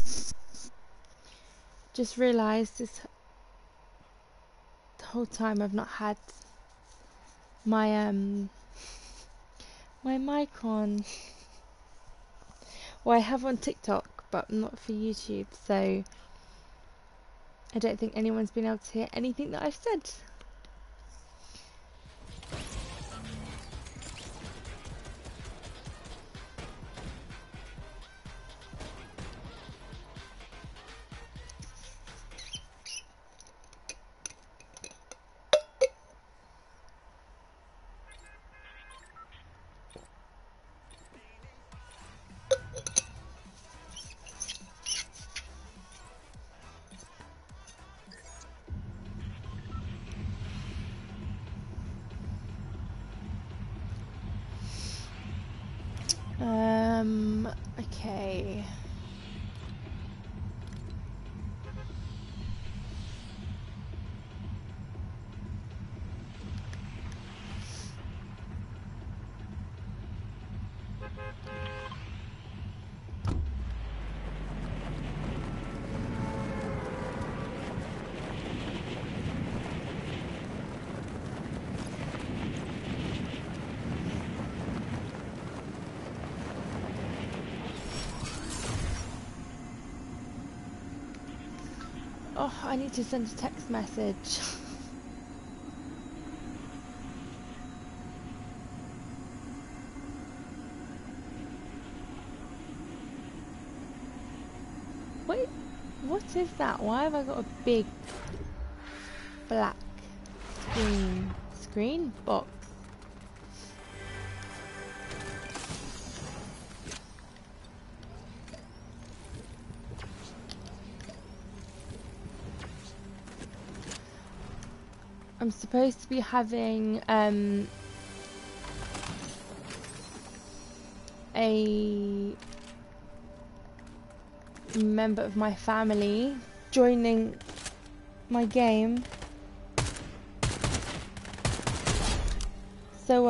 Just realised this the whole time I've not had my my mic on. Well, I have on TikTok, but not for YouTube, so I don't think anyone's been able to hear anything that I've said. Okay. Oh, I need to send a text message. Wait, what is that? Why have I got a big black screen box? I'm supposed to be having a member of my family joining my game. So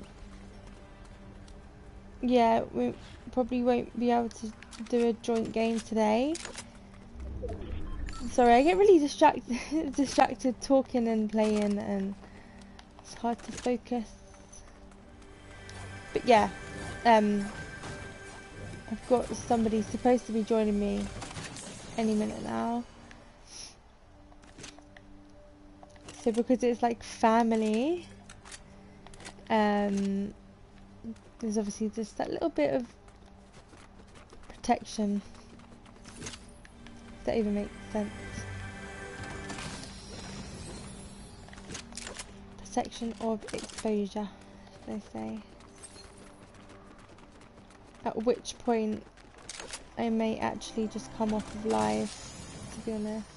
yeah, we probably won't be able to do a joint game today. Sorry, I get really distracted talking and playing, and it's hard to focus. But yeah, I've got somebody supposed to be joining me any minute now. So because it's like family, there's obviously just that little bit of protection. If that even makes sense. Protection of exposure, should I say. At which point I may actually just come off of live, to be honest.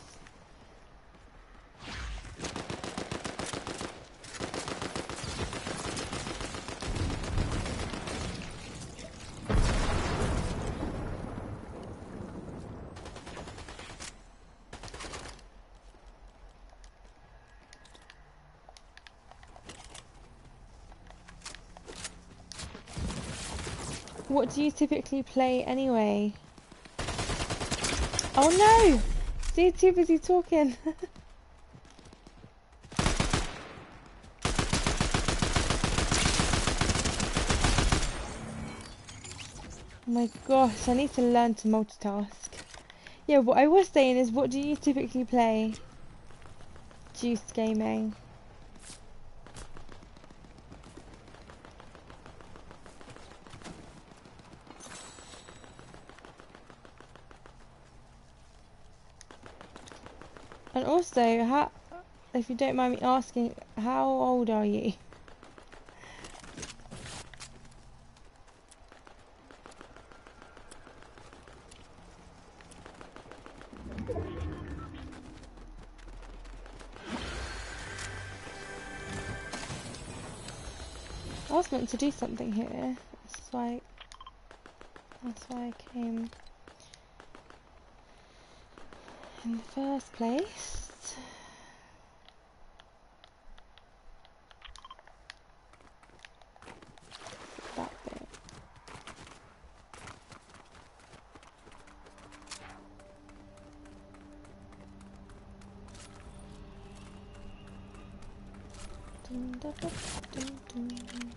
What do you typically play anyway? Oh no! See, you're too busy talking. Oh my gosh, I need to learn to multitask. Yeah, what I was saying is, what do you typically play? Juice Gaming. And also, how, if you don't mind me asking, how old are you? I was meant to do something here. That's why I came in the first place. That bit. Dun, dun, dun, dun, dun.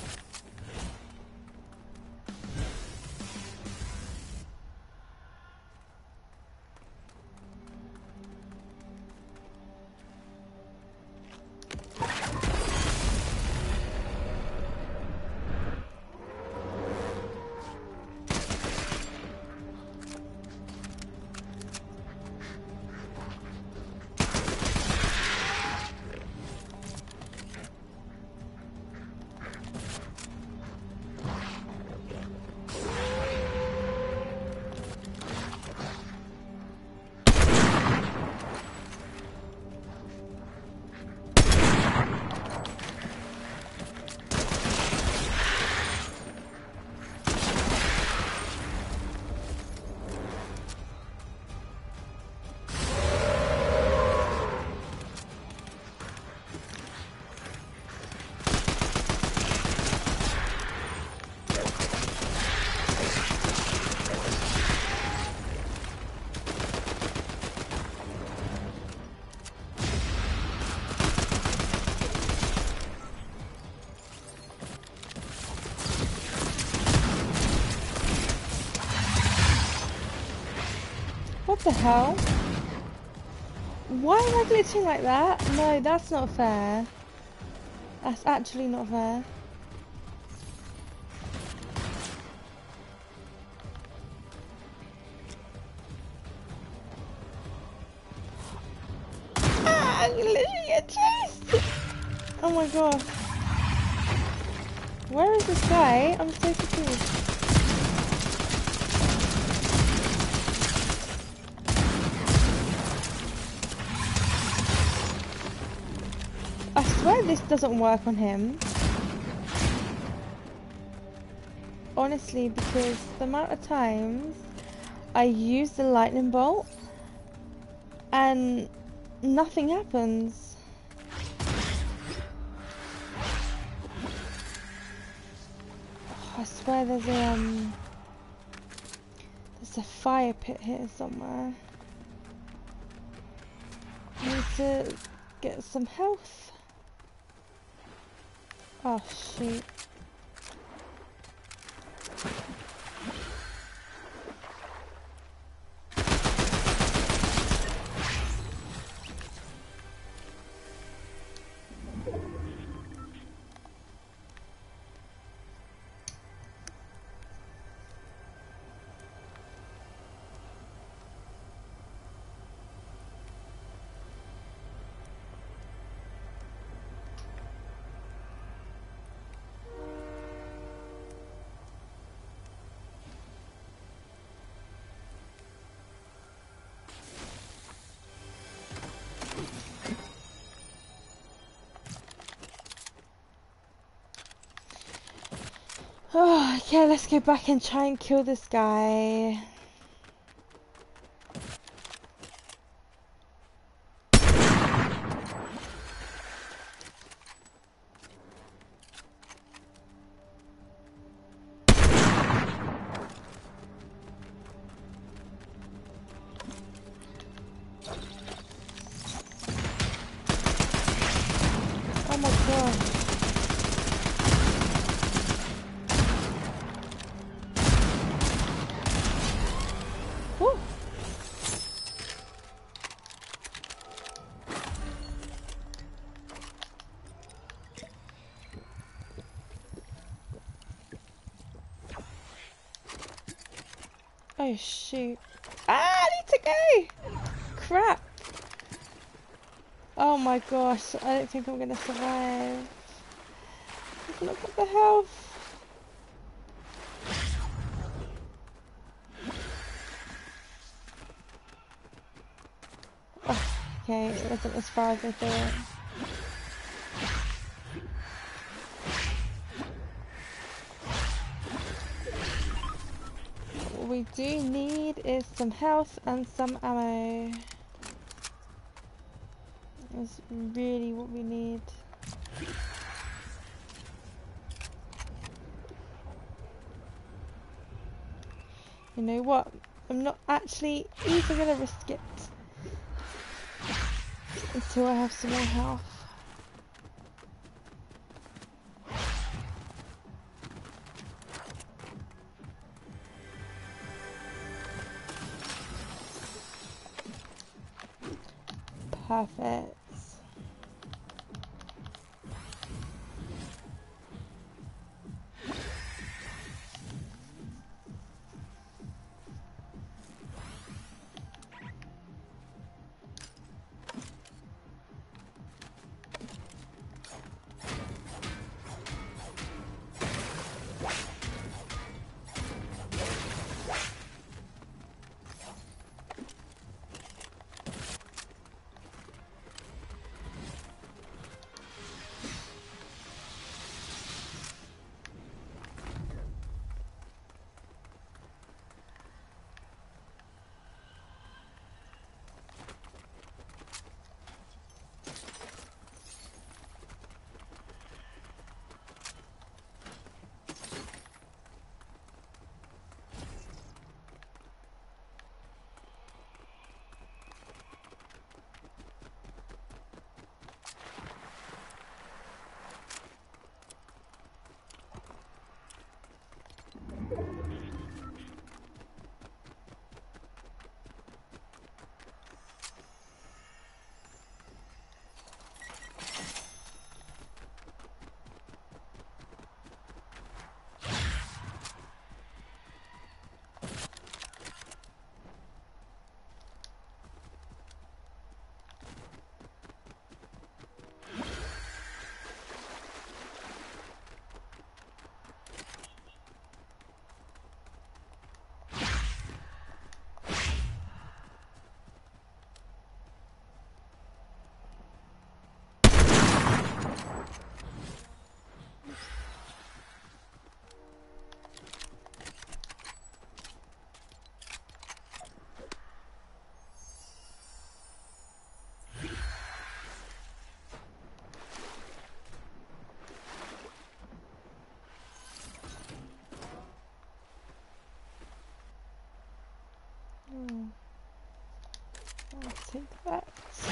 What the hell? Why am I glitching like that? No, that's not fair. That's actually not fair. Ah, I'm literally get chased! Oh my god. Where is this guy? I'm so confused. I swear this doesn't work on him. Honestly, because the amount of times I use the lightning bolt and nothing happens. Oh, I swear there's a fire pit here somewhere. I need to get some health. Oh shoot. Oh, okay, let's go back and try and kill this guy. Oh my god. Woo. Oh shoot. Ah, I need to go! Crap. Oh my gosh, I don't think I'm gonna survive. Look at the health. Oh, okay, it wasn't as far as I thought. What we do need is some health and some ammo. That's really what we need. You know what? I'm not actually even gonna risk it until I have some more health. Perfect. Oh, I'll take that.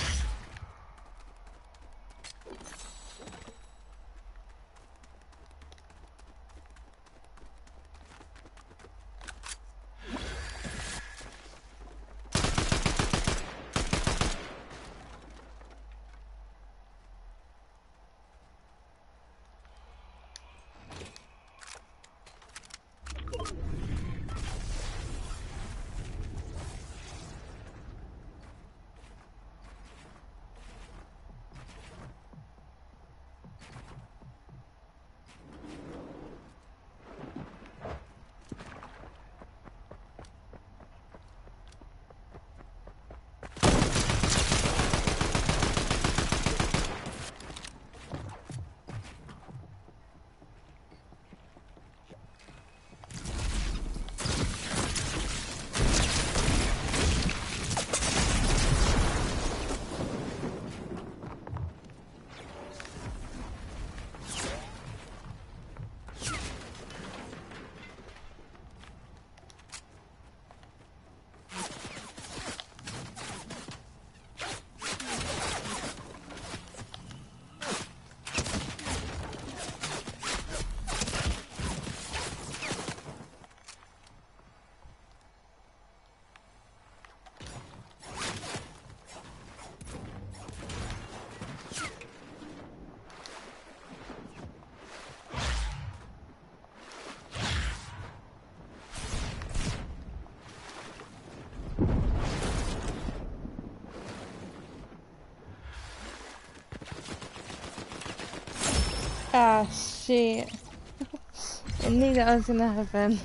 Ah, shit. I knew that was gonna happen.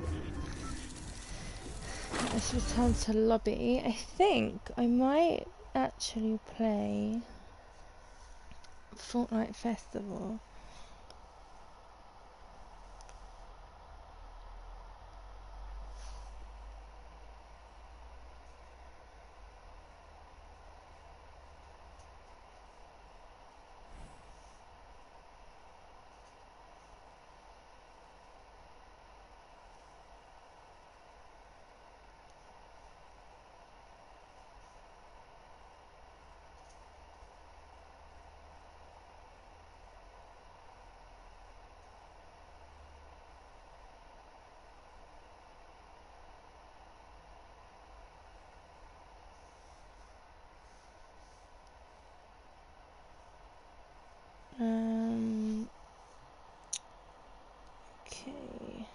Let's return to lobby. I think I might actually play Fortnite Festival. Okay.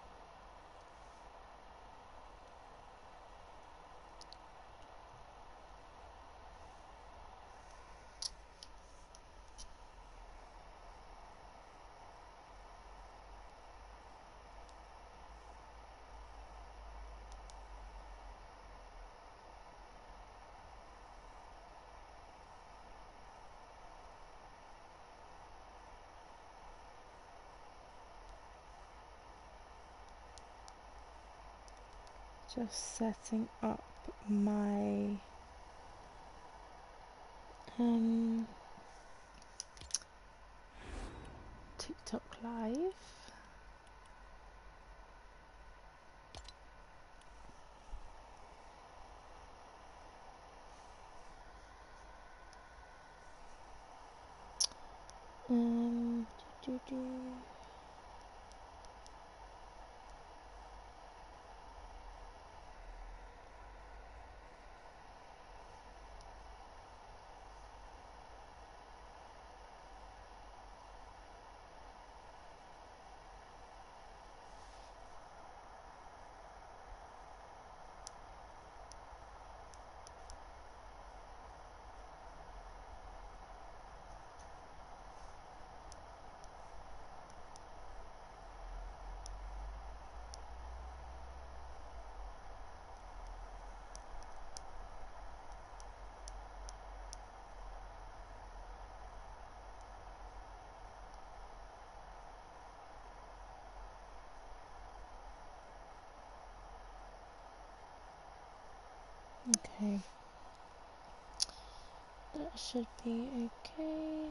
Just setting up my TikTok live. Um, do, do, do. Okay, that should be okay.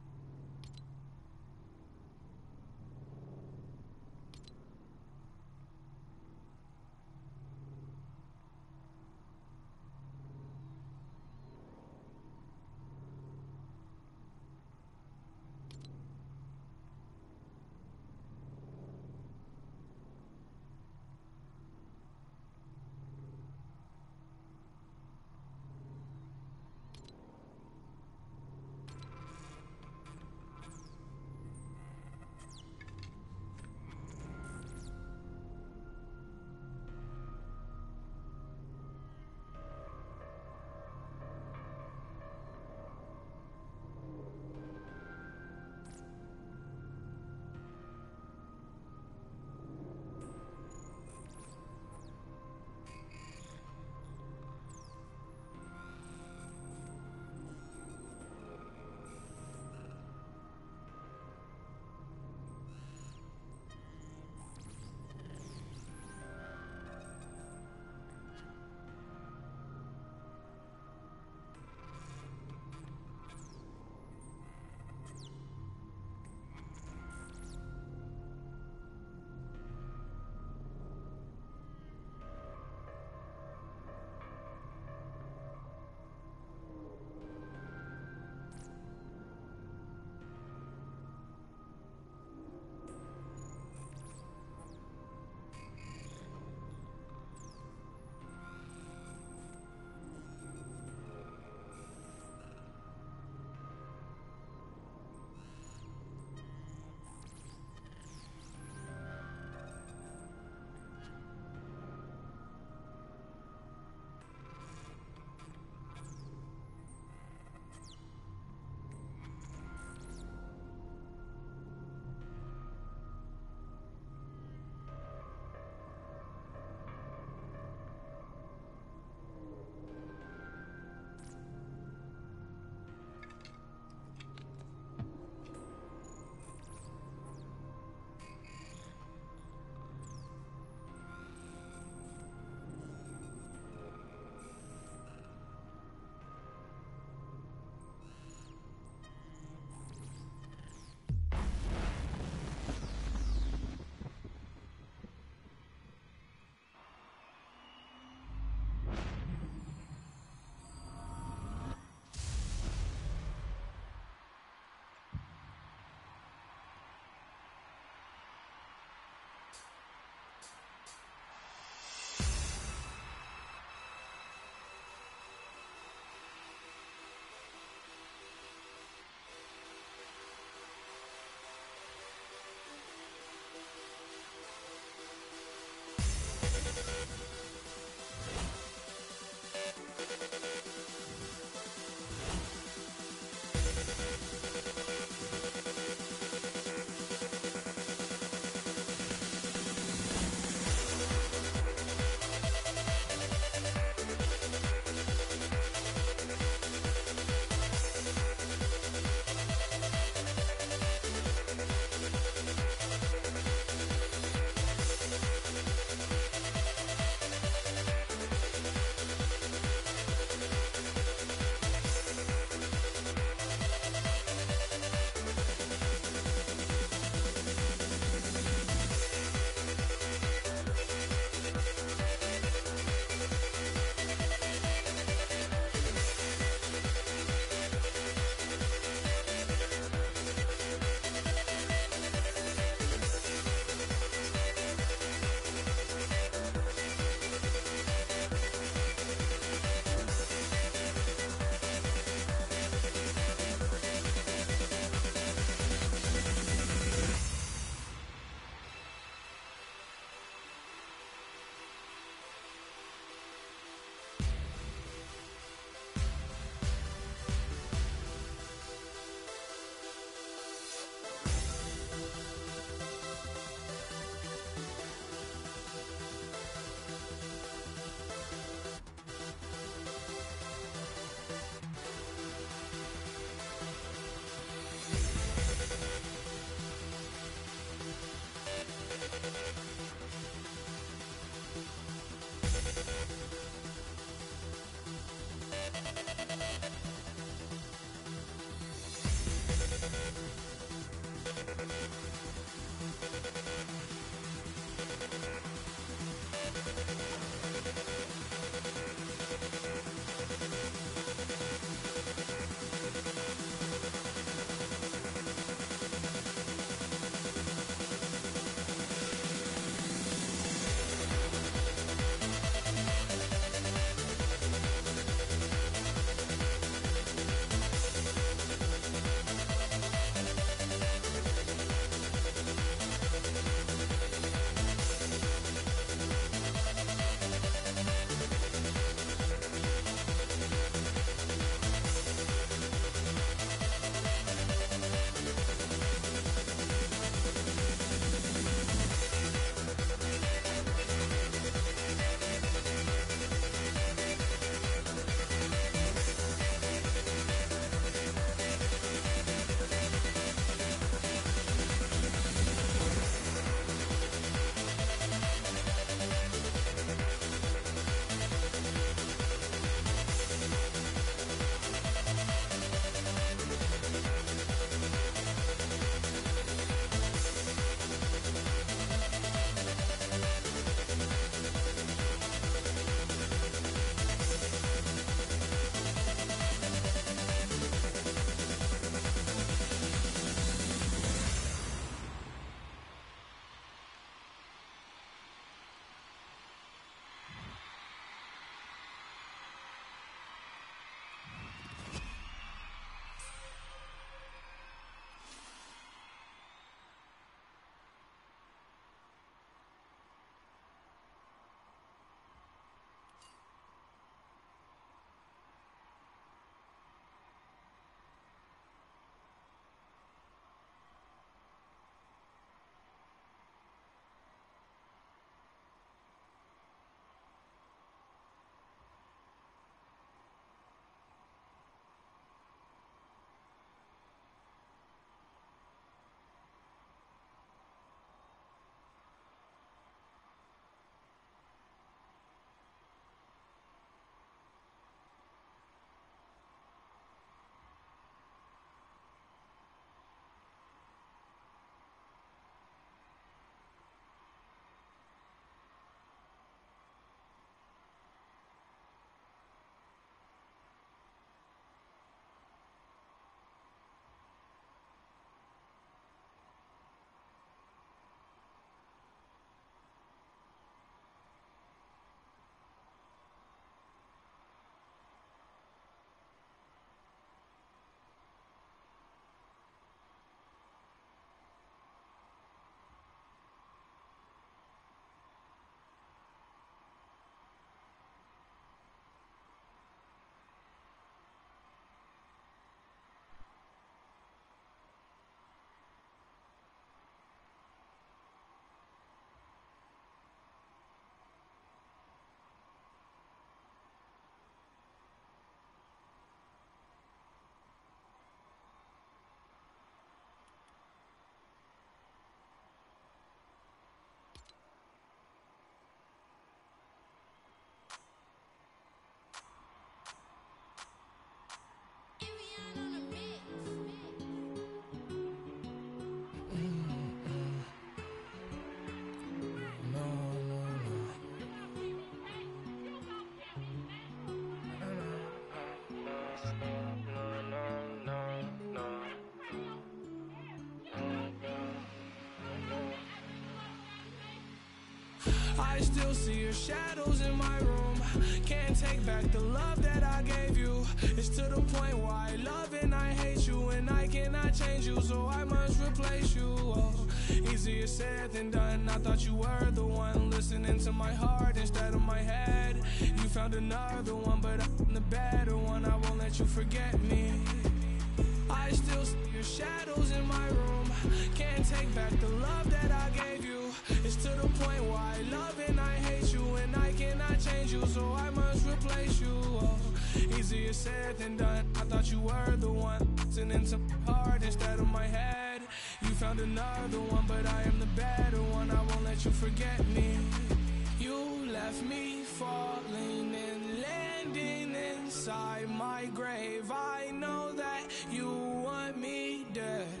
I still see your shadows in my room. Can't take back the love that I gave you. It's to the point where I love and I hate you, and I cannot change you, so I must replace you. Oh, easier said than done. I thought you were the one listening to my heart instead of my head. You found another one, but I'm the better one. I won't let you forget me. I still see your shadows in my room. Can't take back the love that I gave you. It's to the point where I love and I hate you, and I cannot change you, so I must replace you. Oh, easier said than done. I thought you were the one listening to my heart instead of my head. You found another one, but I am the better one. I won't let you forget me. You left me falling and landing inside my grave. I know that you want me dead.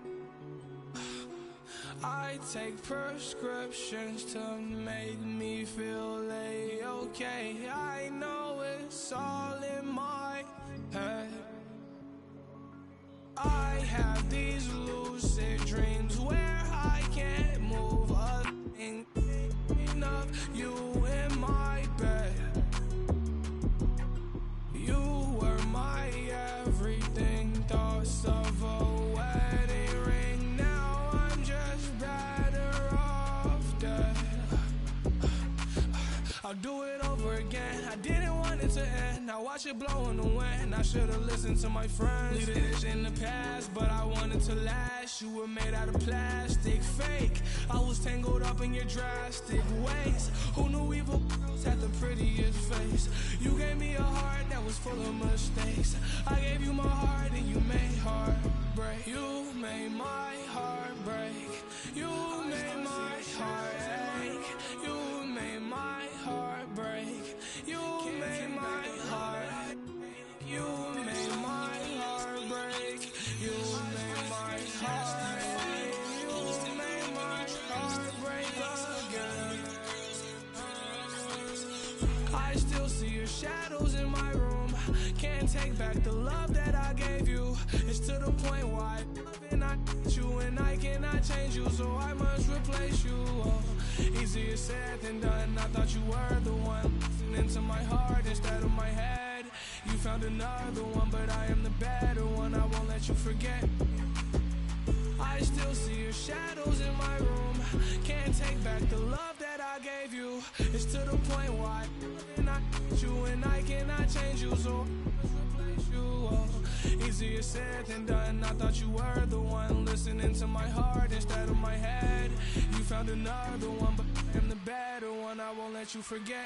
I take prescriptions to make me feel okay. I know it's all in my head. I have these lucid dreams where I can't move a thing of you in my bed. You were my everything, thoughts of a wedding ring. Now I'm just better off dead. I'll do it over again. I didn't want it to end. Now watch it blow in the wind. I should've listened to my friends. Leave it in the past, but I wanted to last. You were made out of plastic, fake. I was tangled up in your drastic ways. Who knew evil girls had the prettiest face? You gave me a heart that was full of mistakes. I gave you my heart and you made heartbreak. You made my heart break. You made my heart ache. You made my heart break. You made my heart. You made my heart break. You made my heart ache. You made my heart break again. I still see your shadows in my room. Can't take back the love that I gave you. It's to the point where I love and I hate you, and I cannot change you, so I must replace you. Oh, easier said than done. I thought you were the one listening to my heart instead of my head. You found another one, but I am the better one. I won't let you forget. I still see your shadows in my room. Can't take back the love that I gave you. It's to the point where I love and I hate you, and I cannot change you, so I must replace you. Oh, easier said than done. I thought you were the one listening to my heart instead of my head. You found another one, but I am the better one. I won't let you forget.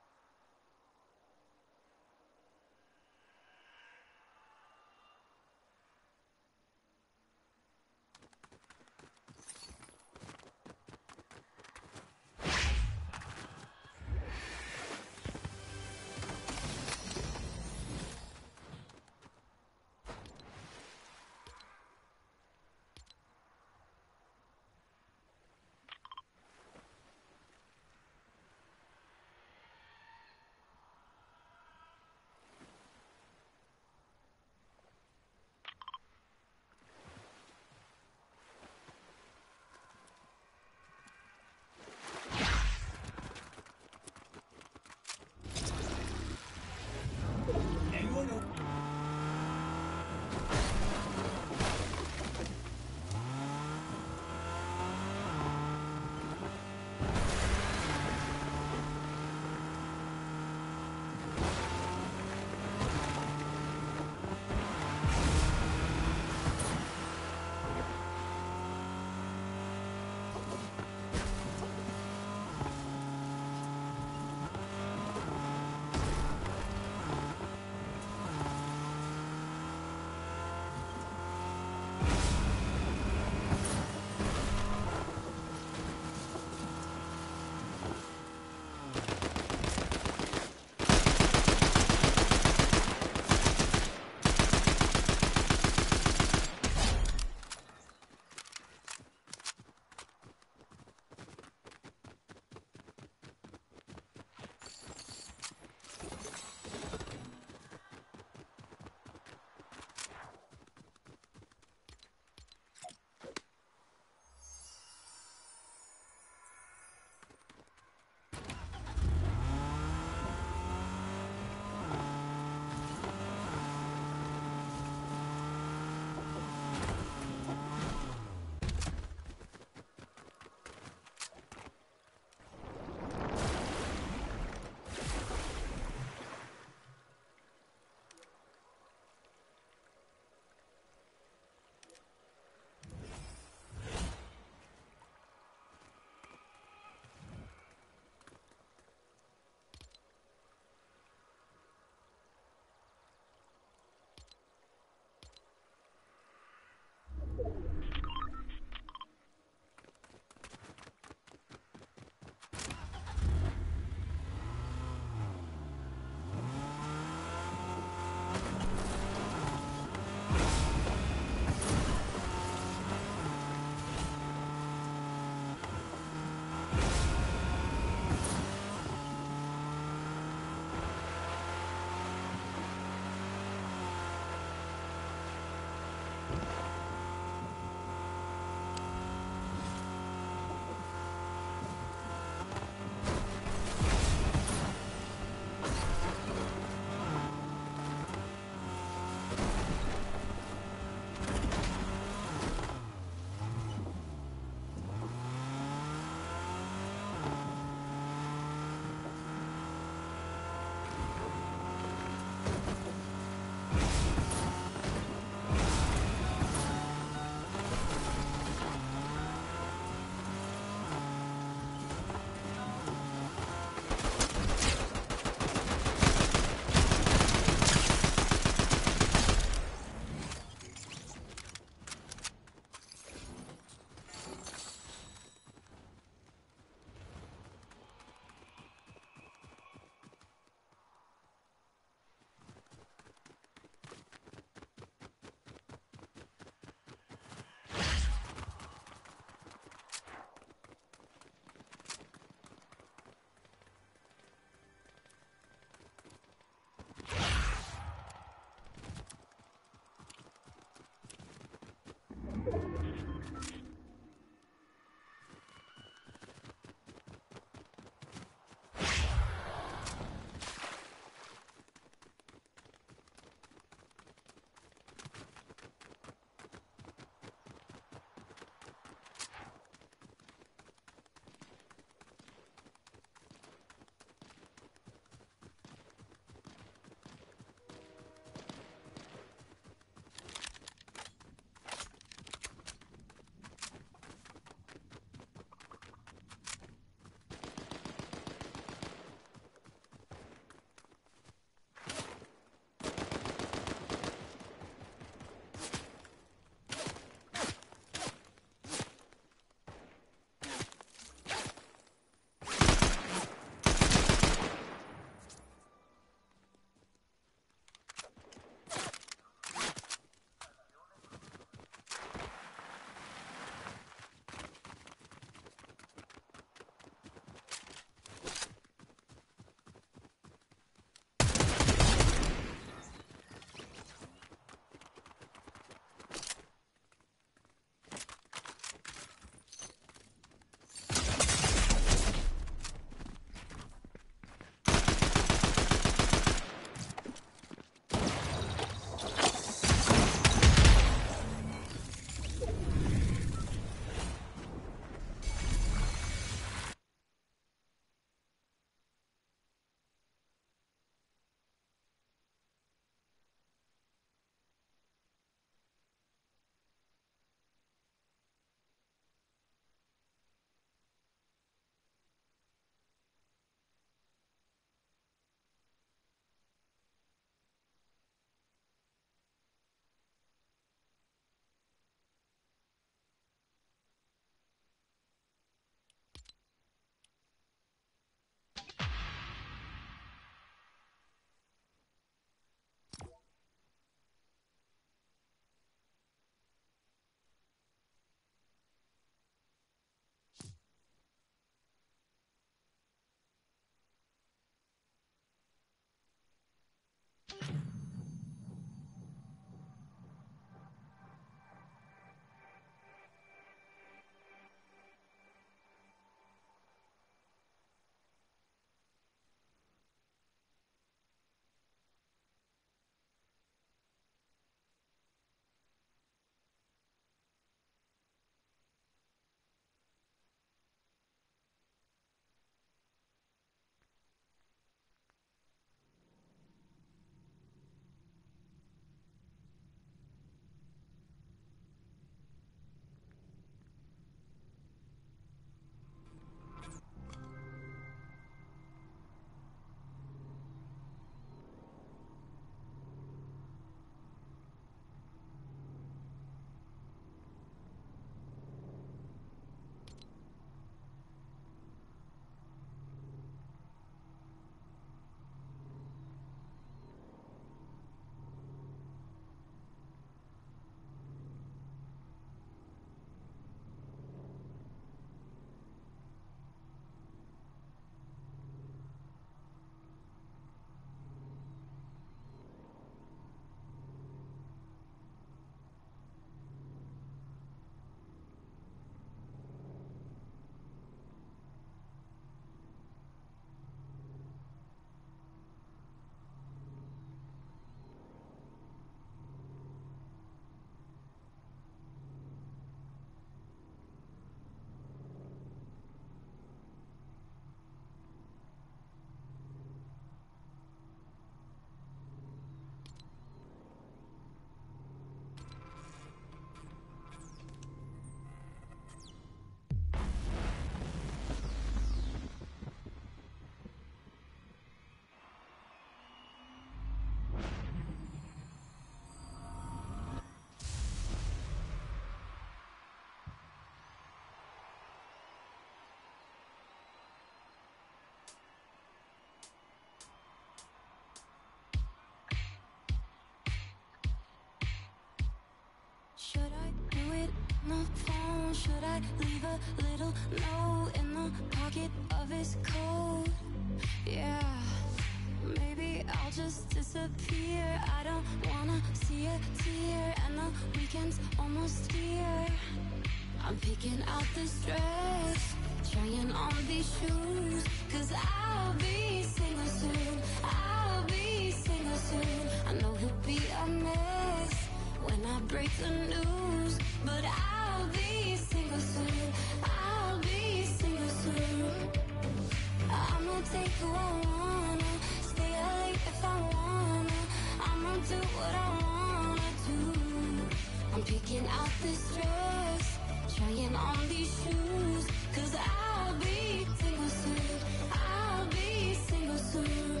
I leave a little note in the pocket of his coat? Yeah, maybe I'll just disappear. I don't wanna see a tear, and the weekend's almost here. I'm picking out this dress, trying on these shoes, 'cause I'll be single soon, I'll be single soon. I know he'll be a mess when I break the news, but I'll be single soon, I'll be single soon. I'ma take who I wanna, stay out late if I wanna, I'ma do what I wanna do. I'm picking out this dress, trying on these shoes, 'cause I'll be single soon, I'll be single soon.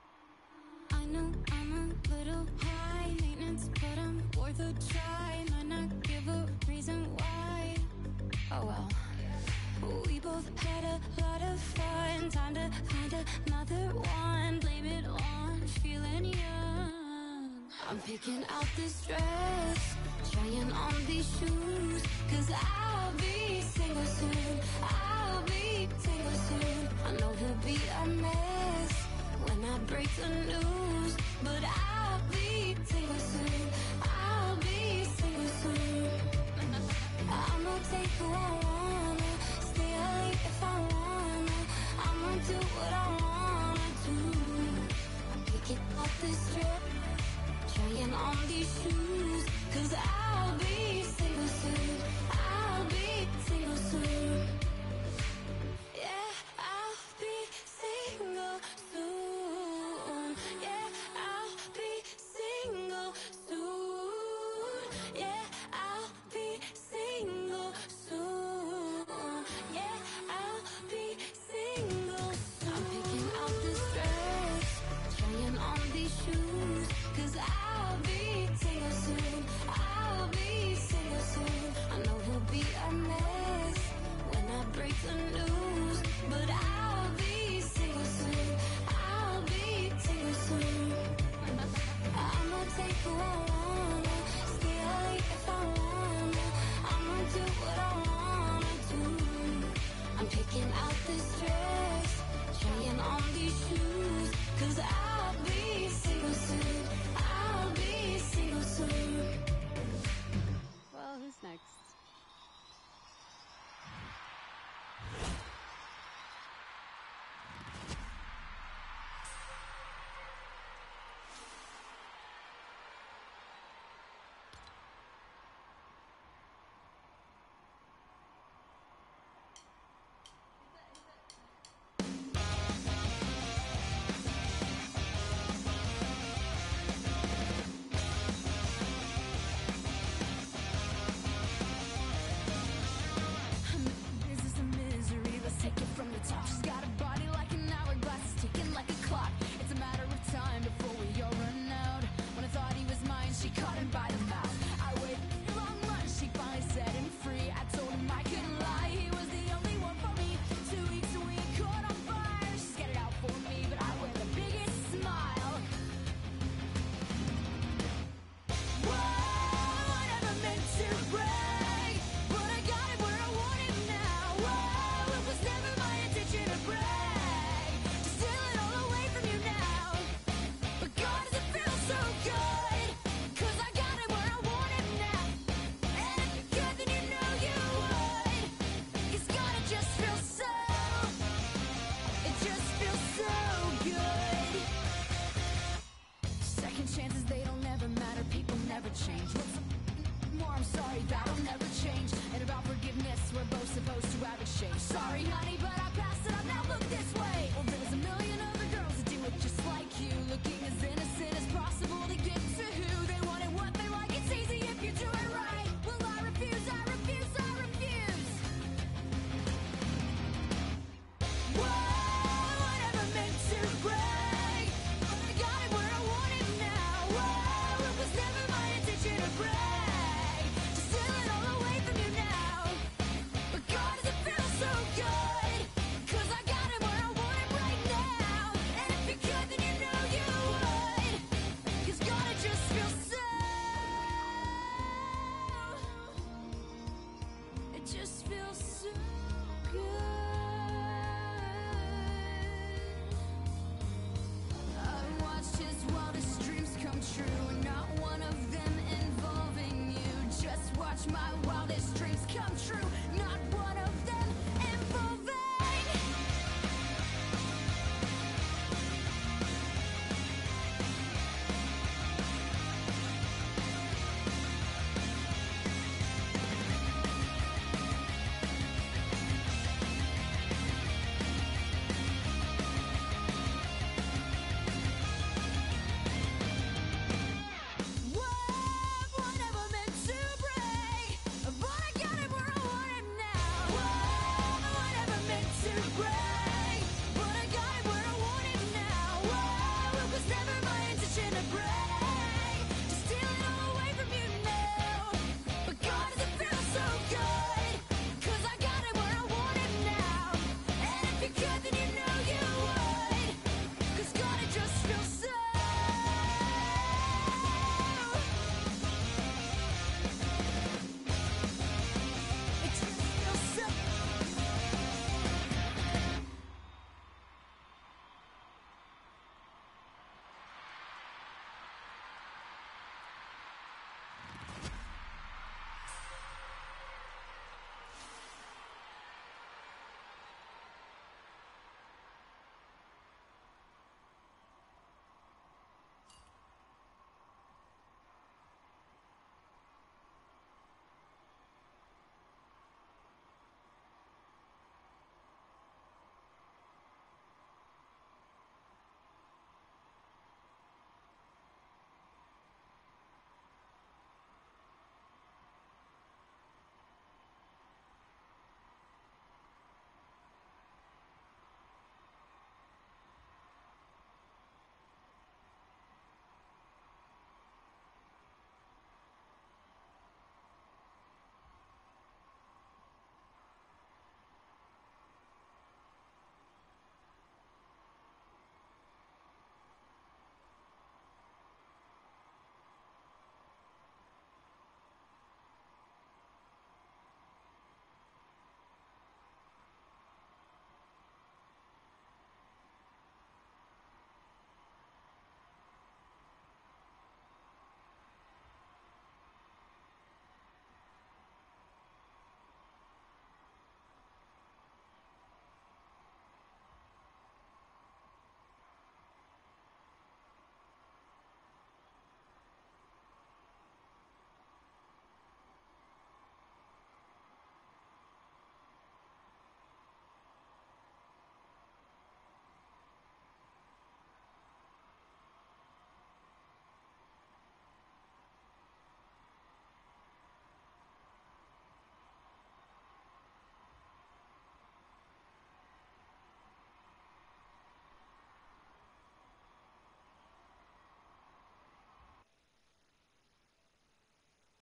I know I'm a little high maintenance, but I'm worth a try. Might not give a reason why. Oh well. We both had a lot of fun. Time to find another one. Blame it on feeling young. I'm picking out this dress, trying on these shoes, 'cause I'll be single soon, I'll be single soon. I know he'll be a mess when I break the news, but I'll be single soon, I'll be single soon. I'ma take who I wanna, stay out late if I wanna, I'ma do what I wanna do. I'm picking up this dress, trying on these shoes, 'cause I'll be single soon, I'll be single soon. Yeah, I'll be single soon. Yeah, I'll be single soon. Yeah, I'll be single soon. Yeah, I'll be single soon. I'm picking out this dress, trying on these shoes, 'cause I'll be single soon, I'll be single soon. I know he'll be a mess when I break the news, but I'll be single soon, I'll be single soon. I'ma take who I wanna, stay out late if I wanna, I'ma do what I wanna do. I'm picking out this dress, trying on these shoes, 'cause I'll be single soon, I'll be single soon. Well, who's next? This is a misery, let's take it from the top. She's got a body like an hourglass, it's ticking like a clock. It's a matter of time before we all run out. When I thought he was mine, she caught him by the mouth. I waited a long month, she finally set him free. I told him I couldn't lie, he was the only one for me. 2 weeks and we caught on fire. She's got it out for me, but I wear the biggest smile. Whoa, I never meant to break, but I got it where I want it now. Whoa, it was never my intention to break, to steal it all away from you now. But God, does it feel so good, 'cause I got it where I want it now. And if you could, then you know you would, 'cause God, it just feels so, it just feels so good. Second chances, they don't ever matter, people never change. What's more, I'm sorry, that'll never change. And about forgiveness, we're both supposed to have exchange. Sorry, honey, but I passed it up, now look this way. Well, there's a million other girls that do it just like you, looking as innocent as possible to get to who they want and what they like. It's easy if you do it right. Well, I refuse, I refuse, I refuse. Whoa, I never meant to break, but I got it where I want it now. Whoa, it was never my intention to break, to steal it all away from you now. But God, does it feel so good, touch my wife.